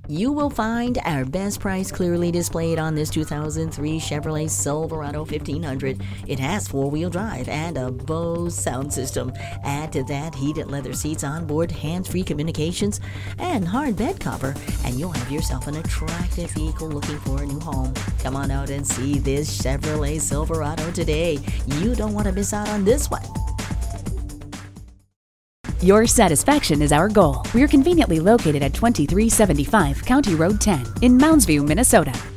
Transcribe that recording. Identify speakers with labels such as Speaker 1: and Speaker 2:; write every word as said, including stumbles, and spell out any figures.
Speaker 1: You will find our best price clearly displayed on this two thousand three Chevrolet Silverado fifteen hundred. It has four-wheel drive and a Bose sound system. Add to that heated leather seats on board, hands-free communications, and hard bed cover, and you'll have yourself an attractive vehicle looking for a new home. Come on out and see this Chevrolet Silverado today. You don't want to miss out on this one.
Speaker 2: Your satisfaction is our goal. We're conveniently located at twenty-three seventy-five County Road ten in Mounds View, Minnesota.